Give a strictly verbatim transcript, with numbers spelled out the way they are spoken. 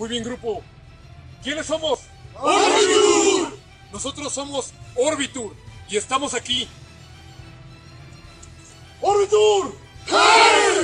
Muy bien, grupo. ¿Quiénes somos? ¡Orbitur! Nosotros somos Orbitur y estamos aquí. ¡Orbitur! ¡Hey!